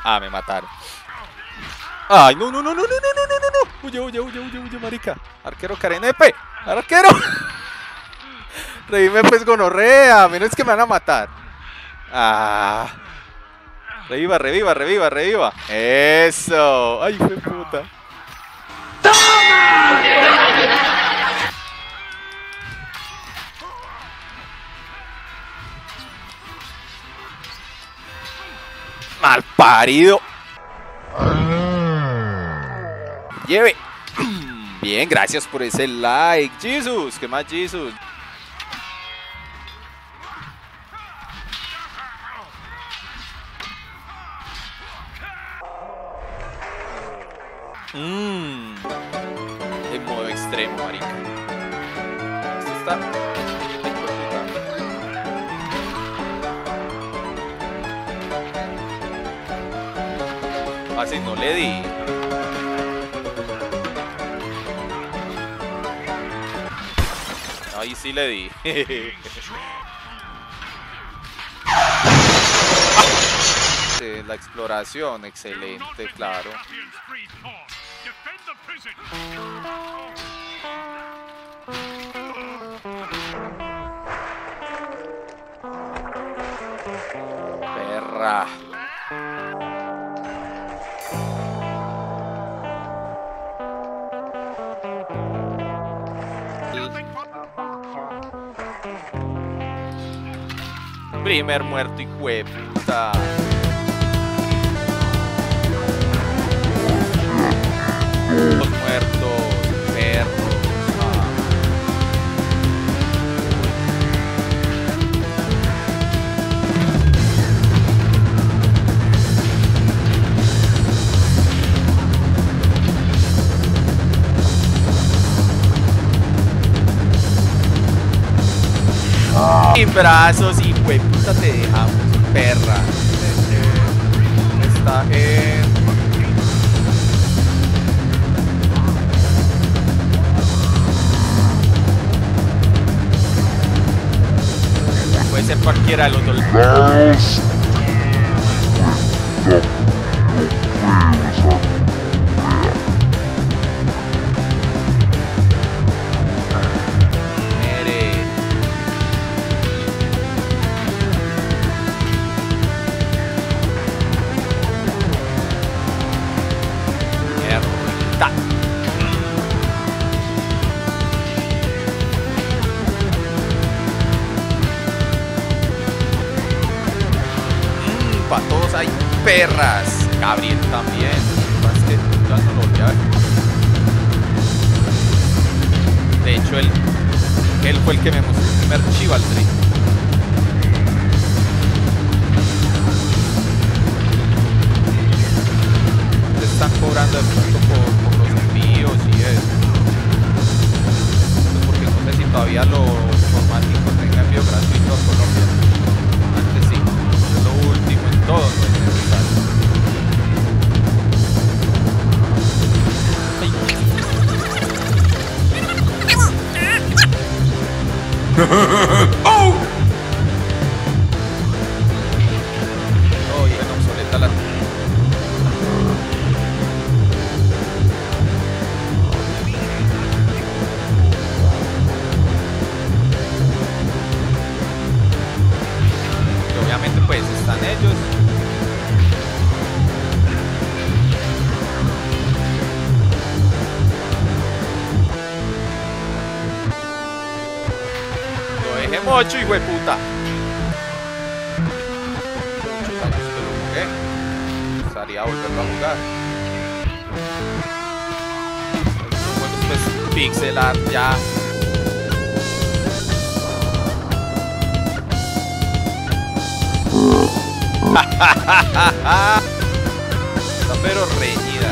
Ah, me mataron. Ay, no, no, no, no, no, no, no, no, no, no. Huye, huye, huye, huye, huye, marica. Arquero Carenepe. Arquero. Revime pues gonorrea. A menos que me van a matar. Ah. Reviva, reviva, reviva, reviva. Eso. Ay, fue puta. Mal parido. Lleve. Bien, gracias por ese like. Jesus, ¿qué más, Jesus? En modo extremo, marica. Esto está... Así no le di. Ahí sí le di. La exploración, excelente, claro. Perra. Primer muerto, hijo de puta. Los muertos, perros. Sin brazos, hijo de puta, te dejamos, perra. Está en... Puede ser cualquiera de los dos. Para todos hay perras. Gabriel también. Es que ya no lo olvidaba. De hecho, él fue el que me mostró el primer Chivalry. Le están cobrando de pronto por los envíos y eso. Pues porque no sé si todavía los informáticos tengan envío gratuito a Colombia. Antes sí. Es lo último en todo, no es necesario. ¡Oh! Oh, ya no obsoleta la... Y obviamente pues están ellos. Lo dejé mocho, hijo de puta. Muchos años que lo jugué. Gustaría volverlo a jugar. Estos juegos pues pixel art ya. Está pero reñida.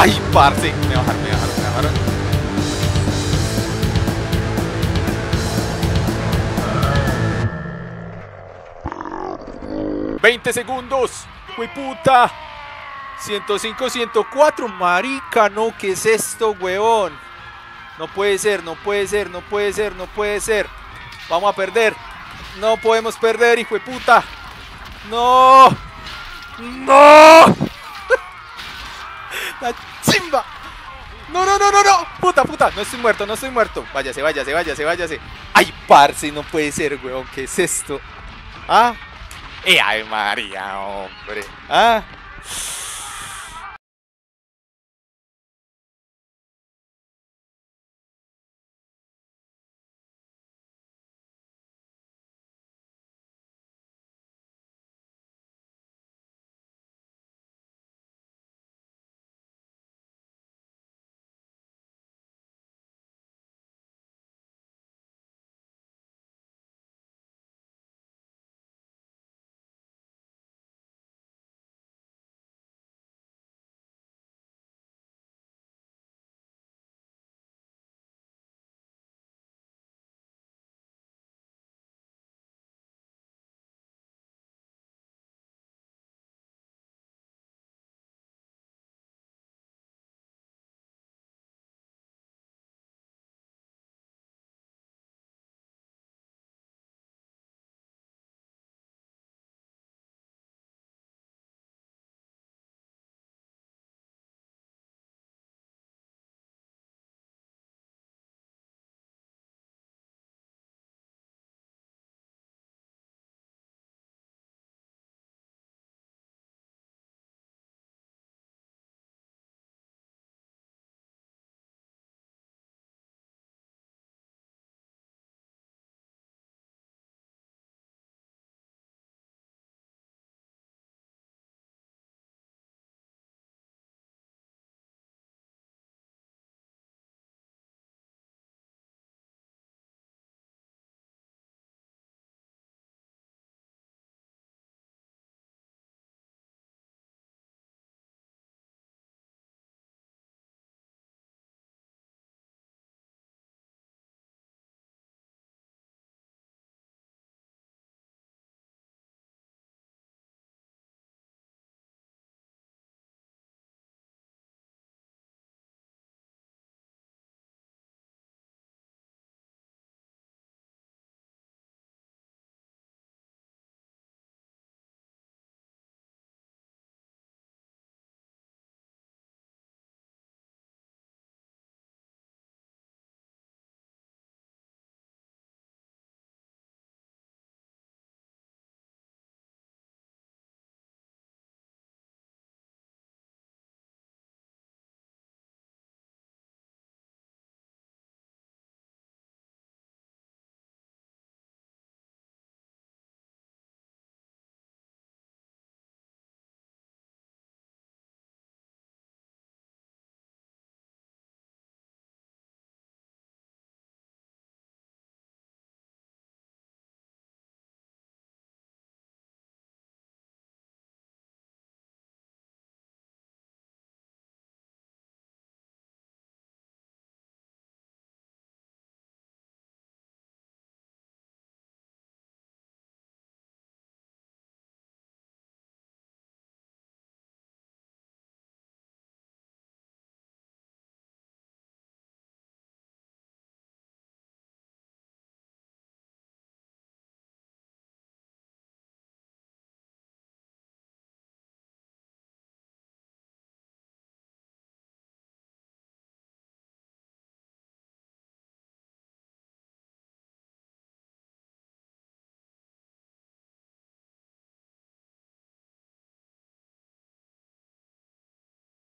Ay, parce. Me bajaron, me bajaron, me bajaron. ¡20 segundos! ¡Güey puta! 105, 104. Marica, no, ¿qué es esto, weón? No puede ser, no puede ser, no puede ser, no puede ser. Vamos a perder. No podemos perder, hijo de puta. ¡No! ¡No! ¡La chimba! ¡No, no, no, no, no! ¡Puta, puta! No estoy muerto, no estoy muerto. Váyase, váyase, váyase, váyase. ¡Ay, parce! No puede ser, weón. ¿Qué es esto? ¿Ah? ¡Ay, María, hombre! ¿Ah?